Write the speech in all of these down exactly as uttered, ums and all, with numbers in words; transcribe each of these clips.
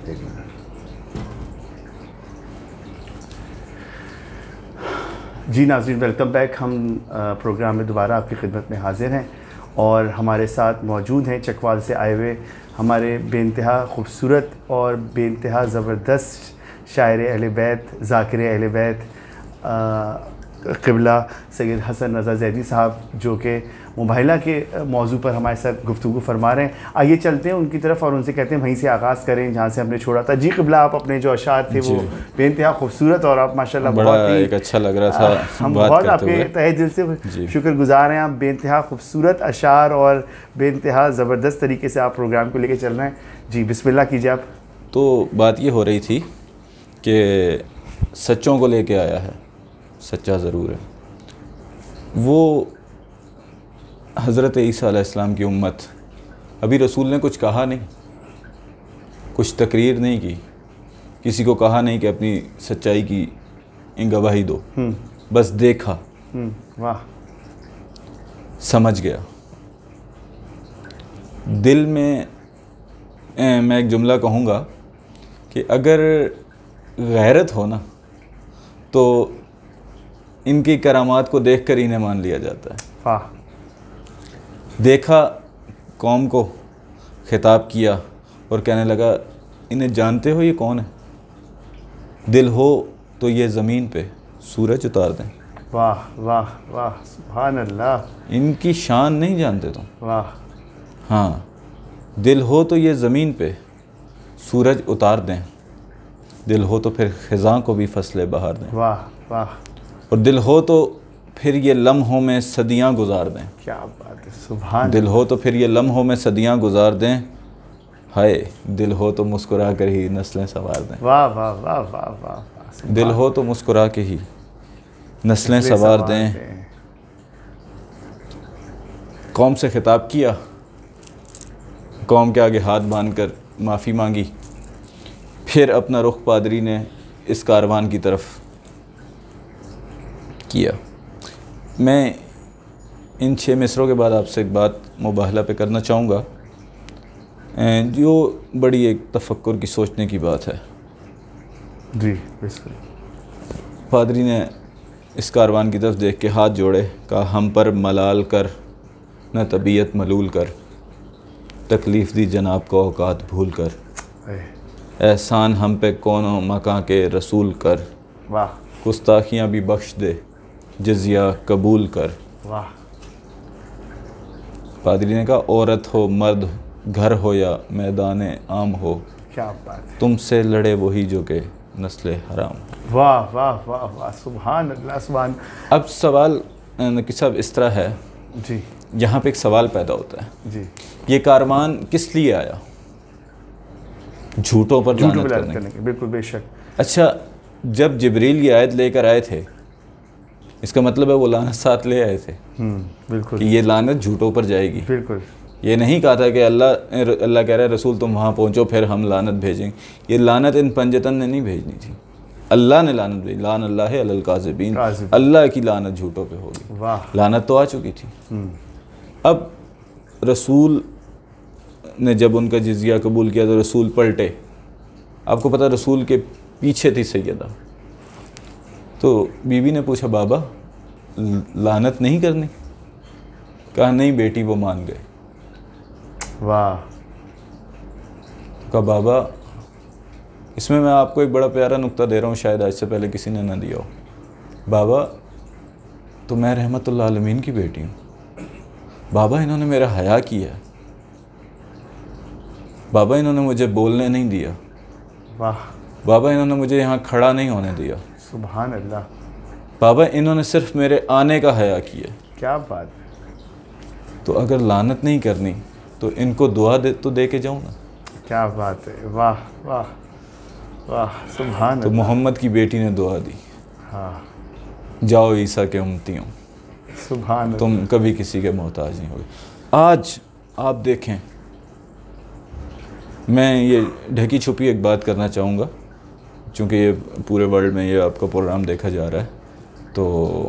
जी नाज़रीन, welcome back. हम programme में दोबारा आपकी खिदमत में हाज़िर हैं और हमारे साथ मौजूद हैं चकवाल से आए हुए हमारे बेइंतहा खूबसूरत और बेइंतहा ज़बरदस्त शायर अहले बैत, ज़ाकिर अहले बैत क़िबला सैयद हसन रज़ा ज़ैदी साहब, जो कि मुबाहिला के मौजू पर हमारे साथ गुफ्तगू फरमा रहे हैं। आइए चलते हैं उनकी तरफ और उनसे कहते हैं वहीं से आगाज़ करें जहाँ से हमने छोड़ा था। जी क़िबला, आप अपने जो अशार थे वो बेइंतहा खूबसूरत और आप माशाल्लाह बहुत ही एक अच्छा लग रहा था। हम बहुत आपके तहे दिल से शुक्रगुजार हैं। आप बेइंतहा खूबसूरत अशार और बेइंतहा ज़बरदस्त तरीके से आप प्रोग्राम को लेकर चल रहे हैं। जी बिस्मिल्लाह कीजिए आप। तो बात ये हो रही थी कि सच्चों को लेके आया है, सच्चा ज़रूर है। वो हज़रत ईसा अलैहिस्सलाम की उम्मत, अभी रसूल ने कुछ कहा नहीं, कुछ तकरीर नहीं की, किसी को कहा नहीं कि अपनी सच्चाई की गवाही दो, बस देखा, वाह, समझ गया। दिल में ए, मैं एक जुमला कहूँगा कि अगर गैरत हो ना तो इनकी करामात को देखकर इन्हें मान लिया जाता है। वाह। देखा, कौम को खिताब किया और कहने लगा, इन्हें जानते हो ये कौन है? दिल हो तो ये ज़मीन पे सूरज उतार दें। वाह वाह वाह, सुभान अल्लाह। इनकी शान नहीं जानते तुम? वाह। हाँ, दिल हो तो ये ज़मीन पे सूरज उतार दें, दिल हो तो फिर ख़िज़ां को भी फसले बहार दें। वाह वाह। और दिल हो तो फिर ये लम्हों में सदियाँ गुजार दें। क्या बात है, सुभान। दिल हो तो फिर ये लम्हों में सदियाँ गुजार दें, हाय दिल हो तो मुस्कुरा कर ही नस्लें संवार दें। वाह वाह वाह वाह वाह। दिल हो तो मुस्कुरा के ही नस्लें संवार दें। कौम से खिताब किया, कौम के आगे हाथ बांधकर माफ़ी मांगी, फिर अपना रुख पादरी ने इस कारवान की तरफ किया। मैं इन छः मिसरों के बाद आपसे एक बात मुबाहला पे करना चाहूँगा, जो बड़ी एक तफक्कुर की, सोचने की बात है। जी बिल्कुल। पादरी ने इस कारवान की तरफ देख के हाथ जोड़े, कहा, हम पर मलाल कर न तबीयत मलूल कर, तकलीफ़ दी जनाब को औकात भूल कर, एहसान हम पे कौनो मकां के रसूल कर, वाह, गुस्ताखियाँ भी बख्श दे जजिया कबूल कर। वाह। पादरी ने कहा, औरत हो मर्द, घर हो या मैदान आम हो, क्या बात है, तुमसे लड़े वही जो के नस्ल हराम। वाह वाह वाह वाह, सुभान अल्लाह, सुभान। अब सवाल नकी साहब इस तरह है जी, यहाँ पे एक सवाल पैदा होता है जी, ये कारवान किस लिए आया? झूठों पर लानत करने, करने के। बिल्कुल, बेशक। अच्छा, जब जिब्रील ये आयत लेकर आए थे, इसका मतलब है वो लानत साथ ले आए थे। बिल्कुल, कि ये लानत झूठों पर जाएगी। बिल्कुल। ये नहीं कहा था कि अल्लाह अल्लाह कह रहा है रसूल तुम वहाँ पहुँचो फिर हम लानत भेजेंगे। ये लानत इन पंजतन ने नहीं भेजनी थी, अल्लाह ने लानत भेजी। लान अल्लाह अल काज़िबीन, अल्लाह की लानत झूठों पे होगी। वाह। लानत तो आ चुकी थी। अब रसूल ने जब उनका जिजिया कबूल किया तो रसूल पलटे। आपको पता, रसूल के पीछे थी सैयदा। तो बीवी ने पूछा, बाबा लानत नहीं करनी? कहा, नहीं बेटी, वो मान गए। वाह। कहा, बाबा इसमें मैं आपको एक बड़ा प्यारा नुक्ता दे रहा हूँ, शायद आज से पहले किसी ने ना दिया हो। बाबा तो मैं रहमतुल्लाह आलमीन की बेटी हूँ। बाबा इन्होंने मेरा हया किया है। बाबा इन्होंने मुझे बोलने नहीं दिया। वाह। बाबा इन्होंने मुझे यहाँ खड़ा नहीं होने दिया। सुभान अल्लाह। बाबा इन्होंने सिर्फ मेरे आने का हया किया। क्या बात है। तो अगर लानत नहीं करनी तो इनको दुआ दे तो दे के जाऊँ ना। क्या बात है। वाह वाह वाह, सुभान। तो मोहम्मद की बेटी ने दुआ दी, हाँ, जाओ ईसा के उम्मतियों, सुभान, तुम कभी किसी के मोहताज नहीं होगे। आज आप देखें, मैं ये ढकी छुपी एक बात करना चाहूँगा, चूँकि ये पूरे वर्ल्ड में ये आपका प्रोग्राम देखा जा रहा है। तो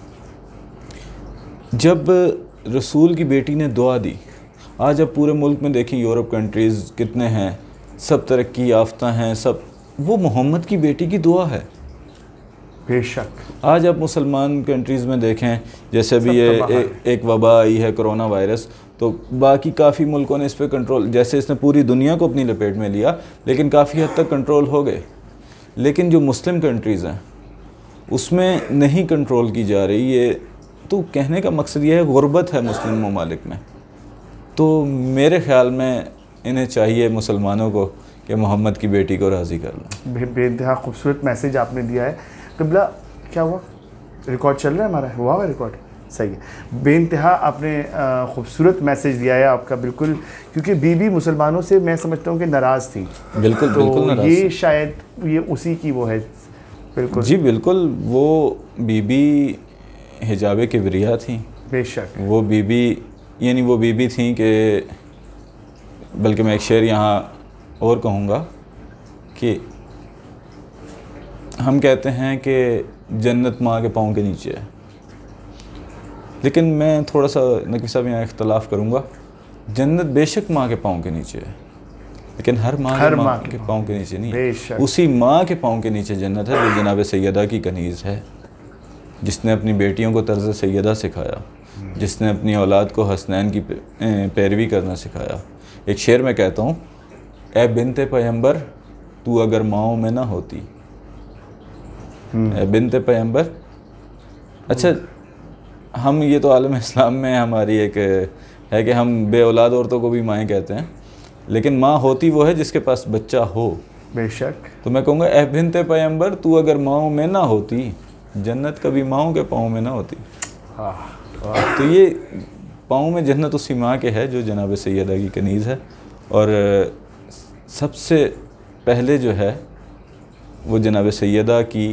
जब रसूल की बेटी ने दुआ दी, आज अब पूरे मुल्क में देखें, यूरोप कंट्रीज़ कितने हैं, सब तरक्की याफ्ता हैं, सब, वो मोहम्मद की बेटी की दुआ है। बेशक। आज आप मुसलमान कंट्रीज़ में देखें, जैसे अभी ये ए, एक वबा आई है कोरोना वायरस, तो बाकी काफ़ी मुल्कों ने इस पर कंट्रोल, जैसे इसने पूरी दुनिया को अपनी लपेट में लिया, लेकिन काफ़ी हद तक कंट्रोल हो गए। लेकिन जो मुस्लिम कंट्रीज़ हैं उसमें नहीं कंट्रोल की जा रही। ये तो कहने का मकसद ये है, गुर्बत है मुस्लिम ममालिक में। तो मेरे ख़्याल में इन्हें चाहिए मुसलमानों को कि मोहम्मद की बेटी को राज़ी कर लें। बेइंतहा खूबसूरत मैसेज आपने दिया है। क़िबला क्या हुआ, रिकॉर्ड चल रहा है हमारा, हुआ हुआ रिकॉर्ड, सही है। बेइंतहा आपने खूबसूरत मैसेज दिया है आपका, बिल्कुल, क्योंकि बीबी मुसलमानों से मैं समझता हूँ कि नाराज़ थी। बिल्कुल तो बिल्कुल नाराज़ ये शायद ये उसी की वो है। बिल्कुल जी बिल्कुल, वो बीबी हिजाब किबरिया थी। बेशक। वो बीबी यानी वो बीबी थी कि, बल्कि मैं एक शेर यहाँ और कहूँगा कि हम कहते हैं कि जन्नत माँ के पाँव के नीचे है, लेकिन मैं थोड़ा सा नकी साहब यहाँ इख्तलाफ करूँगा। जन्नत बेशक माँ के पाँव के नीचे है, लेकिन हर माँ हर माँ माँ के पाँव के नीचे नहीं है। बेशक। उसी माँ के पाँव के नीचे जन्नत है जो जनाब सैयदा की कनीज़ है, जिसने अपनी बेटियों को तर्ज़ सैयदा सिखाया, जिसने अपनी औलाद को हसनैन की पैरवी करना सिखाया। एक शेर में कहता हूँ, ए बिनते पैगंबर तू अगर माओ में ना होती, ए बिनते पैगंबर। अच्छा, हम ये तो आलम इस्लाम में हमारी एक है कि हम बे औलाद औरतों को भी माएँ कहते हैं, लेकिन माँ होती वो है जिसके पास बच्चा हो। बेशक। तो मैं कहूँगा, ए बिनते पैगंबर तू अगर माओ में ना होती, जन्नत कभी माओ के पाँव में ना होती। तो ये पाँव में जन्नत उसी माँ के है जो जनाब सैयदा की कनीज़ है। और सबसे पहले जो है वो जनाब सैयदा की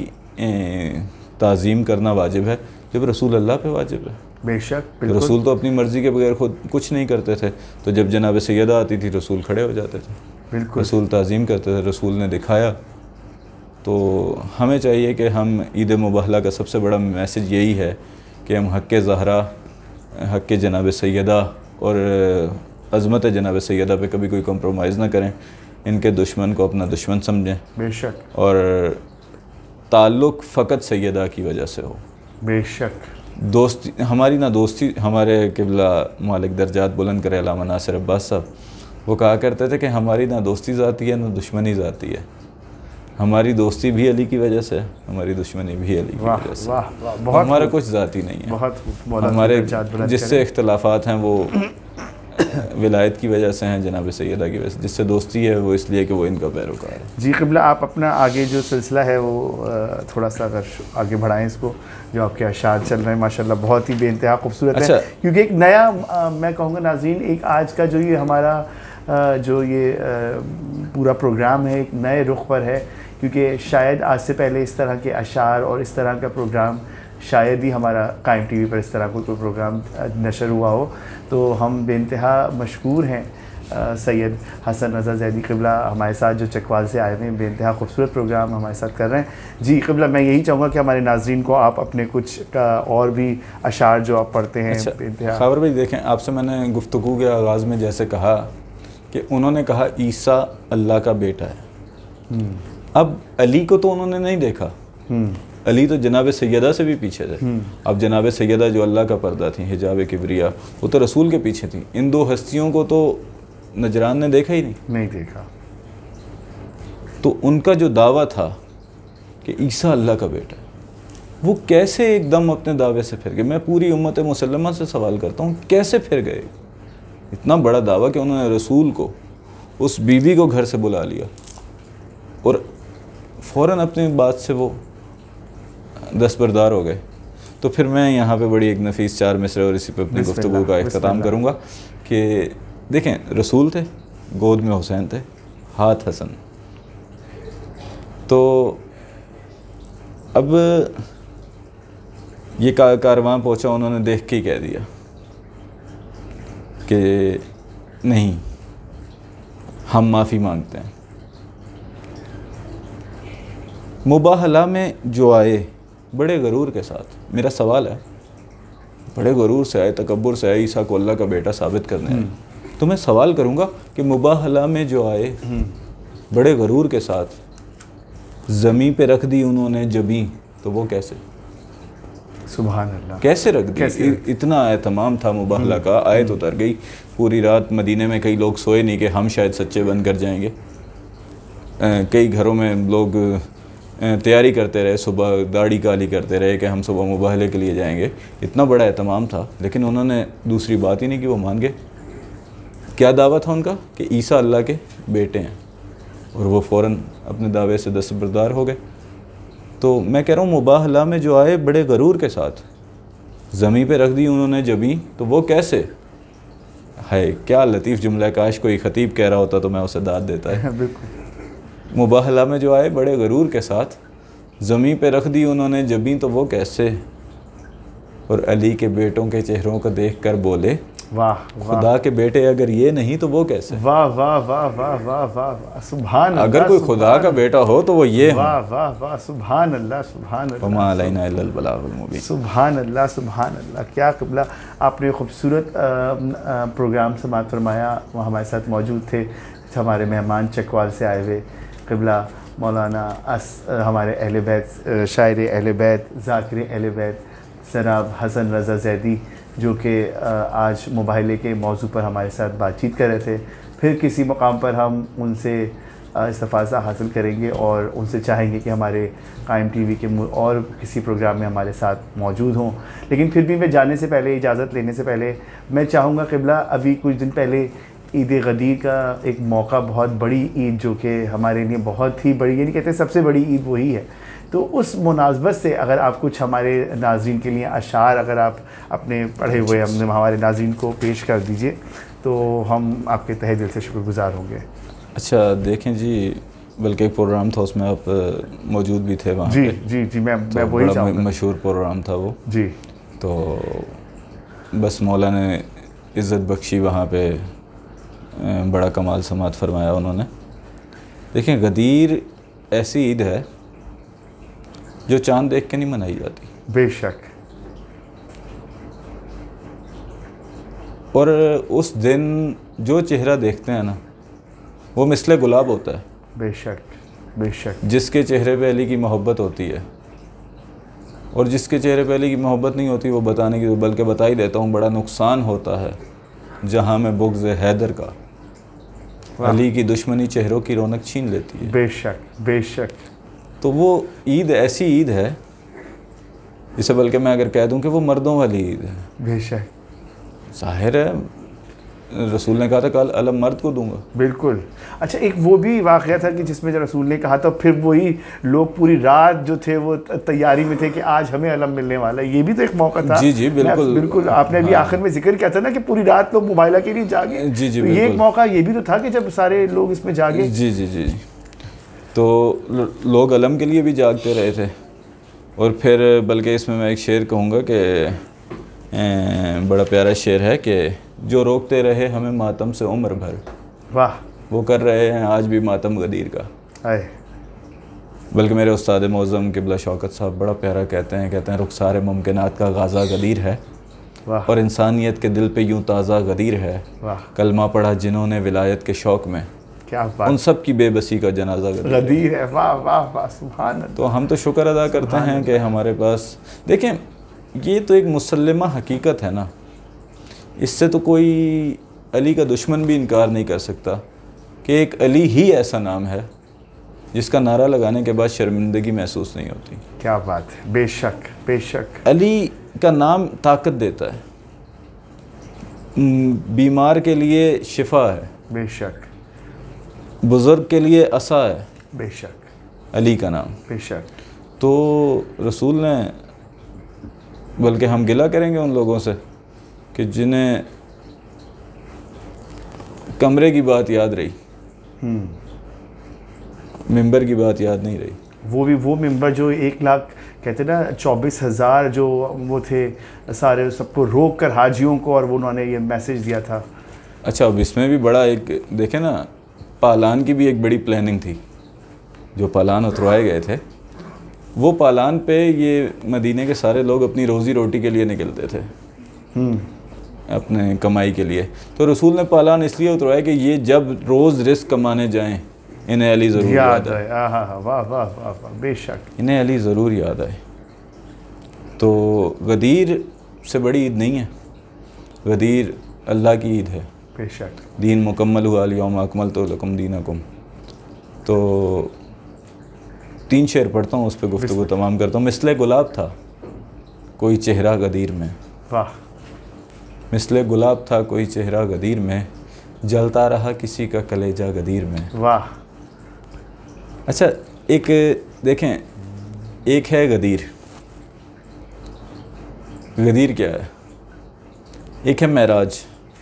ताज़ीम करना वाजिब है, जब रसूल अल्लाह पे वाजिब है। बेशक। तो रसूल तो अपनी मर्ज़ी के बगैर खुद कुछ नहीं करते थे, तो जब जनाब सैयदा आती थी रसूल खड़े हो जाते थे। बिल्कुल। रसूल ताज़ीम करते थे, रसूल ने दिखाया। तो हमें चाहिए कि हम ईद मुबाहला का सबसे बड़ा मैसेज यही है कि हम हक़ ज़हरा, हक़ जनाब सैयदा और अज़मत जनाब सैयदा पे कभी कोई कंप्रोमाइज़ ना करें, इनके दुश्मन को अपना दुश्मन समझें। बेशक। और ताल्लुक़ फ़कत सैयदा की वजह से हो। बेशक। दोस्ती हमारी ना दोस्ती, हमारे क़िबला मालिक दर्जात बुलंद करे अल्लामा नासिर अब्बास साहब, वो कहा करते थे कि हमारी ना दोस्ती ज़ाती है ना दुश्मनी ज़ाती है। हमारी दोस्ती भी अली की वजह से, हमारी दुश्मनी भी अली की वजह से। वाह वाह, बहुत हमारा कुछ ज़ाती नहीं है। बहुत हमारे जिससे इख्तलाफात हैं वो विलायत की वजह से हैं, जनाब सैयदा की वजह से। जिससे दोस्ती है वो इसलिए कि वो इनका पैरोकार है। जी क़िबला, आप अपना आगे जो सिलसिला है वो थोड़ा सा अगर आगे बढ़ाएं इसको, जो आपके अशार चल रहे हैं माशाल्लाह बहुत ही बेइंतहा खूबसूरत अच्छा। है। क्योंकि एक नया आ, मैं कहूँगा नाज़रीन, एक आज का जो ये हमारा आ, जो ये आ, पूरा प्रोग्राम है एक नए रुख पर है, क्योंकि शायद आज से पहले इस तरह के अशार और इस तरह का प्रोग्राम शायद ही हमारा कायम टीवी पर इस तरह का कोई प्रोग्राम नशर हुआ हो। तो हम बेइंतहा मशकूर हैं सैयद हसन रज़ा ज़ैदी क़िबला हमारे साथ जो चकवाल से आए हैं, बेइंतहा खूबसूरत प्रोग्राम हमारे साथ कर रहे हैं। जी क़िबला, मैं यही चाहूँगा कि हमारे नाज़रीन को आप अपने कुछ का और भी अशार जो आप पढ़ते हैं। अच्छा, बेइंतहा खबर भाई देखें, आपसे मैंने गुफ्तगू के आगाज़ में जैसे कहा कि उन्होंने कहा ईसा अल्लाह का बेटा है। अब अली को तो उन्होंने नहीं देखा, अली तो जनाब सैयदा से भी पीछे थे। अब जनाब सैयदा जो अल्लाह का पर्दा थी, हिजाब किबरिया, वो तो रसूल के पीछे थी। इन दो हस्तियों को तो नजरान ने देखा ही नहीं नहीं देखा। तो उनका जो दावा था कि ईसा अल्लाह का बेटा है, वो कैसे एकदम अपने दावे से फिर गए? मैं पूरी उम्मत मुसल्लमा से सवाल करता हूँ, कैसे फिर गए? इतना बड़ा दावा कि उन्होंने रसूल को, उस बीवी को घर से बुला लिया और फ़ौरन अपनी बात से वो दस्तबरदार हो गए। तो फिर मैं यहाँ पे बड़ी एक नफीस चार मिसरे और इसी पे अपनी गुफ्तगू का इख्तिताम करूँगा कि देखें, रसूल थे, गोद में हुसैन थे, हाथ हसन। तो अब ये का कारवां पहुँचा, उन्होंने देख के ही कह दिया कि नहीं, हम माफ़ी मांगते हैं। मुबाहला में जो आए बड़े गरूर के साथ, मेरा सवाल है, बड़े गरूर से आए, तकब्बुर से आए, ईसा को अल्लाह का बेटा साबित करने आए। तो मैं सवाल करूँगा कि मुबाहला में जो आए बड़े गरूर के साथ ज़मीं पे रख दी उन्होंने जबी, तो वो कैसे? सुभान अल्लाह, कैसे रख दी? कैसे? इतना एहतमाम था मुबाहला का, आयत उतर गई, पूरी रात मदीने में कई लोग सोए नहीं कि हम शायद सच्चे बन कर जाएंगे। कई घरों में लोग तैयारी करते रहे, सुबह दाढ़ी काली करते रहे कि हम सुबह मुबाहले के लिए जाएंगे। इतना बड़ा एहतमाम था, लेकिन उन्होंने दूसरी बात ही नहीं की, वो मान गए। क्या दावा था उनका? कि ईसा अल्लाह के बेटे हैं, और वो फ़ौरन अपने दावे से दस्तबरदार हो गए। तो मैं कह रहा हूँ मुबाहला में जो आए बड़े गरूर के साथ, ज़मीं पे रख दी उन्होंने जबी, तो वो कैसे है? क्या लतीफ़ जुमला, काश कोई ख़तीब कह रहा होता तो मैं उसे दाद देता है। बिल्कुल। मुबाहला में जो आए बड़े गरूर के साथ, ज़मीं पे रख दी उन्होंने जबी, तो वो कैसे? और अली के बेटों के चेहरों को देख कर बोले, वाह, खुदा के बेटे अगर ये नहीं तो वो कैसे? वाह वाह वाह वाह वाह वाह, सुभान अल्लाह। अगर कोई खुदा का बेटा हो तो वो ये हो। वाह वाह वाह, सुभान अल्लाह, सुभान अल्लाह, वमा अलैना इल्लल बलागुल मुबीन। सुभान अल्लाह, सुभान अल्लाह। क्या क़िबला, आपने खूबसूरत प्रोग्राम समाअत फरमाया। वहाँ हमारे साथ मौजूद थे हमारे मेहमान चकवाल से आए हुए क़िबला मौलाना अस हमारे अहले बैत, शायर अहले बैत, ज़ाकिर अहले बैत जनाब हसन रज़ा ज़ैदी, जो कि आज मुबाहले के मौजू पर हमारे साथ बातचीत कर रहे थे। फिर किसी मकाम पर हम उनसे इस्तफ़ाज़ा हासिल करेंगे और उनसे चाहेंगे कि हमारे कायम टीवी के और किसी प्रोग्राम में हमारे साथ मौजूद हों। लेकिन फिर भी मैं जाने से पहले, इजाज़त लेने से पहले, मैं चाहूँगा क़िबला, अभी कुछ दिन पहले ईद गदीर का एक मौका, बहुत बड़ी ईद जो कि हमारे लिए बहुत ही बड़ी, ये नहीं कहते सबसे बड़ी ईद वही है, तो उस मुनासबत से अगर आप कुछ हमारे नाज़रीन के लिए अशार अगर आप अपने पढ़े हुए हमने हमारे नाज़रीन को पेश कर दीजिए तो हम आपके तहे दिल से शुक्रगुज़ार होंगे। अच्छा देखें जी, बल्कि एक प्रोग्राम था उसमें आप मौजूद भी थे वहाँ जी पे। जी जी, मैं तो मैं वही बड़ा चाहूँगा। मशहूर प्रोग्राम था वो जी। तो बस मौला ने इज़्ज़त बख्शी, वहाँ पे बड़ा कमाल समात फरमाया उन्होंने। देखें, गदीर ऐसी ईद है जो चांद देख के नहीं मनाई जाती। बेशक। और उस दिन जो चेहरा देखते हैं ना, वो मिसले गुलाब होता है। बेशक बेशक। जिसके चेहरे पे अली की मोहब्बत होती है, और जिसके चेहरे पे अली की मोहब्बत नहीं होती, वो बताने की, बल्कि बता ही देता हूँ, बड़ा नुकसान होता है जहाँ में बुग़्ज़ हैदर का। अली की दुश्मनी चेहरों की रौनक छीन लेती है। बेशक बेशक। तो वो ईद ऐसी ईद है जिसे बल्कि मैं अगर कह दूं कि वो मर्दों वाली ईद है। बेशक। ज़ाहिर है रसूल ने कहा था कल अलम मर्द को दूंगा। बिल्कुल। अच्छा, एक वो भी वाक़या था कि जिसमें जब रसूल ने कहा था, फिर वही लोग पूरी रात जो थे वो तैयारी में थे कि आज हमें अलम मिलने वाला है। ये भी तो एक मौका था। जी जी बिल्कुल बिल्कुल। आपने अभी हाँ। आखिर में जिक्र किया था ना कि पूरी रात लोग मुबाइला के लिए जागे। जी जी तो ये एक बिल्कुल। मौका ये भी तो था कि जब सारे लोग इसमें जागे। जी जी जी तो लोग अलम के लिए भी जागते रहे थे। और फिर बल्कि इसमें मैं एक शेर कहूँगा कि बड़ा प्यारा शेर है कि जो रोकते रहे हमें मातम से उम्र भर, वाह, वो कर रहे हैं आज भी मातम गदीर का। आए। बल्कि मेरे उस्ताद मौज़म क़िबला शौकत साहब बड़ा प्यारा कहते हैं कहते हैं रुखसार मुमकिनात का गाज़ा गदीर है, वाह, और इंसानियत के दिल पे यूँ ताज़ा गदीर है। वाह, कलमा पढ़ा जिन्होंने विलायत के शौक़ में, क्या उन बात, सब की बेबसी का जनाजा गदीर है। गदीर है। वाह वाह वाह, सुभान अल्लाह। तो हम तो शुक्र अदा करते हैं कि हमारे पास, देखें ये तो एक मुसल्लमा हकीकत है ना, इससे तो कोई अली का दुश्मन भी इनकार नहीं कर सकता कि एक अली ही ऐसा नाम है जिसका नारा लगाने के बाद शर्मिंदगी महसूस नहीं होती। क्या बात है। बेशक बेशक। अली का नाम ताकत देता है, बीमार के लिए शिफा है, बेशक बुज़ुर्ग के लिए असा है, बेशक अली का नाम। बेशक। तो रसूल ने, बल्कि हम गिला करेंगे उन लोगों से कि जिन्हें कमरे की बात याद रही, मिंबर की बात याद नहीं रही। वो भी वो मिंबर जो एक लाख कहते ना चौबीस हज़ार जो वो थे सारे, सबको रोक कर हाजियों को, और वो उन्होंने ये मैसेज दिया था। अच्छा, अब इसमें भी बड़ा एक देखें ना, पालान की भी एक बड़ी प्लानिंग थी। जो पालान उतरवाए गए थे, वो पालान पे ये मदीने के सारे लोग अपनी रोज़ी रोटी के लिए निकलते थे, अपने कमाई के लिए। तो रसूल ने पालान इसलिए उतरवाया कि ये जब रोज़ रिस्क कमाने जाएं, इन्हें अली ज़रूर याद आए। हाँ हाँ हाँ, वाह वाह वाह वाह, बेशक इन्हें अली ज़रूर याद आए। तो गदीर से बड़ी ईद नहीं है, गदीर अल्लाह की ईद है। बेशक। दीन मुकम्मल हुआ अल-यौम अकमलतु लकुम दीनकुम। तो तीन शेर पढ़ता हूँ, उस पर गुफ्तगू तमाम करता हूँ। मिसले गुलाब था कोई चेहरा गदीर में, वाह। मिसले गुलाब था कोई चेहरा गदीर में, जलता रहा किसी का कलेजा गदीर में। वाह। अच्छा, एक देखें, एक है गदीर, गदीर क्या है? एक है महराज।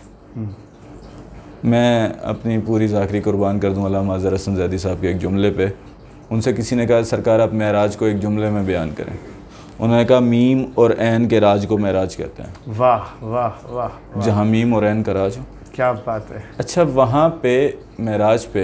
मैं अपनी पूरी ज़ाकरी कुर्बान कर दूँ अल्लामा अज़हर हसन ज़ैदी साहब के एक जुमले पे। उनसे किसी ने कहा सरकार आप महराज को एक जुमले में बयान करें। उन्होंने कहा मीम और ऐन के राज को महराज कहते हैं। वाह वाह वाह। जहाँ मीम और ऐन का राज हो। क्या बात है। अच्छा, वहाँ पे महराज पे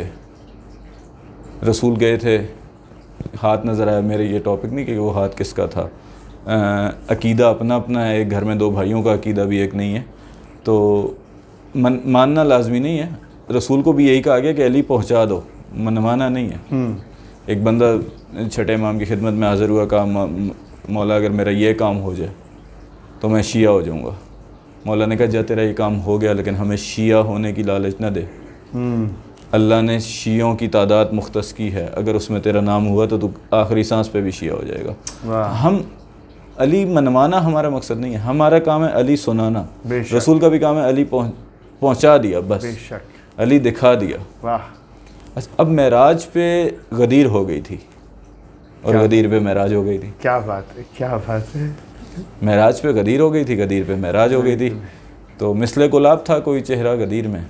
रसूल गए थे, हाथ नज़र आया। मेरे ये टॉपिक नहीं कि वो हाथ किसका था, अकीदा अपना अपना है, एक घर में दो भाइयों का अकीदा भी एक नहीं है, तो मन मानना लाजमी नहीं है। रसूल को भी यही कहा गया कि अली पहुंचा दो, मनवाना नहीं है। एक बंदा छठे इमाम की खिदमत में हाज़िर हुआ, कहा मौला अगर मेरा ये काम हो जाए तो मैं शिया हो जाऊंगा। मौला ने कहा जा तेरा ये काम हो गया, लेकिन हमें शिया होने की लालच न दे। अल्लाह ने शियों की तादाद मुख्तस की है, अगर उसमें तेरा नाम हुआ तो तू आखिरी सांस पे भी शिया हो जाएगा। हम अली मनवाना हमारा मकसद नहीं है, हमारा काम है अली सुनाना। रसूल का भी काम है अली पहुँच पहुँचा दिया, बस अली दिखा दिया। वाह। अब महराज पे गदीर हो गई थी और गदीर पे महराज हो गई थी। क्या बात है, क्या बात है। महराज पे गदीर हो गई थी, गदीर पे महराज हो गई थी। तो मिसले गुलाब था कोई चेहरा गदीर में,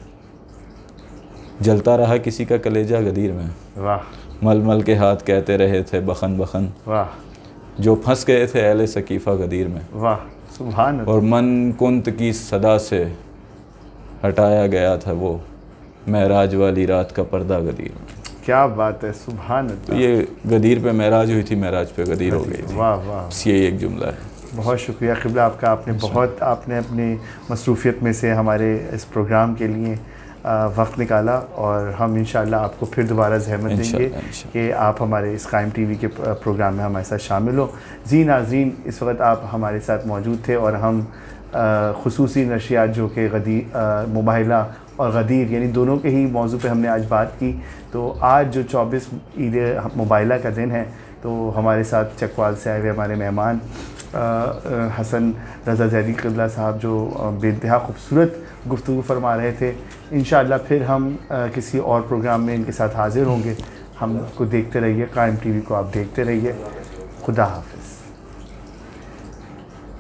जलता रहा किसी का कलेजा गदीर में। वाह। मल मल के हाथ कहते रहे थे बखन बखन, वाह। जो फंस गए थे अहले सकीफ़ा गदीर में। वाह सुभान अल्लाह। और मन कुंत की सदा से हटाया गया था वो, महराज वाली रात का पर्दा गदीर में। क्या बात है, सुभान अल्लाह। तो ये गदीर पे महराज हुई थी, महराज पे गदीर हो गई थी। वाह वाह। यही एक जुमला है। बहुत शुक्रिया क़िबला आपका, आपने बहुत आपने अपनी मसरूफ़ियत में से हमारे इस प्रोग्राम के लिए वक्त निकाला, और हम इंशाअल्लाह आपको फिर दोबारा ज़हमत देंगे कि आप हमारे इस कायम टीवी के प्रोग्राम में हमारे साथ शामिल हो। जी नाज़रीन, इस वक्त आप हमारे साथ मौजूद थे और हम ख़ुसूसी नशियात जो कि गदीर मुबाहिला और गदीर यानी दोनों के ही मौजू पे हमने आज बात की। तो आज जो चौबीस ईद मुबाहिला का दिन है, तो हमारे साथ चकवाल से आए हुए हमारे मेहमान हसन रज़ा ज़ैदी क़िबला साहब जो बेइंतहा खूबसूरत गुफ्तगू फरमा रहे थे। इंशाअल्लाह फिर हम किसी और प्रोग्राम में इनके साथ हाज़िर होंगे। हमको देखते रहिए, कायम टीवी को आप देखते रहिए। खुदा हाफ़िज़।